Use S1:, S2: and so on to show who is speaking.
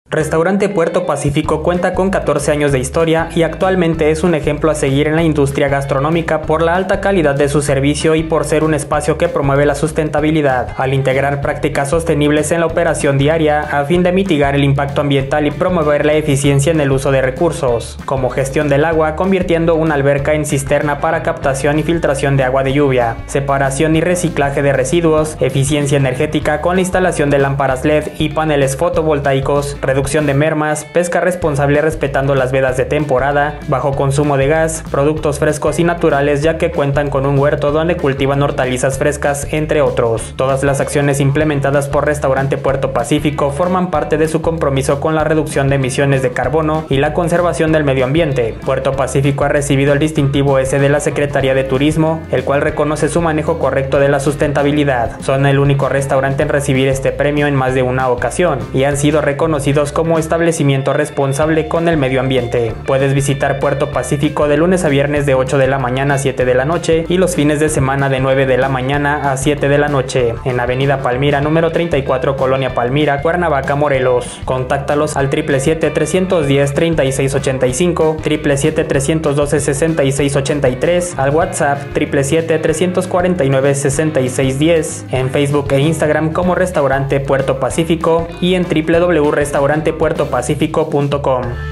S1: Restaurante Puerto Pacífico cuenta con 14 años de historia y actualmente es un ejemplo a seguir en la industria gastronómica por la alta calidad de su servicio y por ser un espacio que promueve la sustentabilidad, al integrar prácticas sostenibles en la operación diaria a fin de mitigar el impacto ambiental y promover la eficiencia en el uso de recursos, como gestión del agua, convirtiendo una alberca en cisterna para captación y filtración de agua de lluvia, separación y reciclaje de residuos, eficiencia energética con la instalación de lámparas LED y paneles fotovoltaicos, reducción de mermas, pesca responsable respetando las vedas de temporada, bajo consumo de gas, productos frescos y naturales ya que cuentan con un huerto donde cultivan hortalizas frescas, entre otros. Todas las acciones implementadas por Restaurante Puerto Pacífico forman parte de su compromiso con la reducción de emisiones de carbono y la conservación del medio ambiente. Puerto Pacífico ha recibido el distintivo S de la Secretaría de Turismo, el cual reconoce su manejo correcto de la sustentabilidad. Son el único restaurante en recibir este premio en más de una ocasión y han sido reconocidos como establecimiento responsable con el medio ambiente. Puedes visitar Puerto Pacífico de lunes a viernes de 8 de la mañana a 7 de la noche y los fines de semana de 9 de la mañana a 7 de la noche en Avenida Palmira número 34, Colonia Palmira, Cuernavaca, Morelos. Contáctalos al 777-310-3685, 777-312-6683, al WhatsApp 777-349-6610, en Facebook e Instagram como Restaurante Puerto Pacífico y en www.restaurantepuertopacífico.com.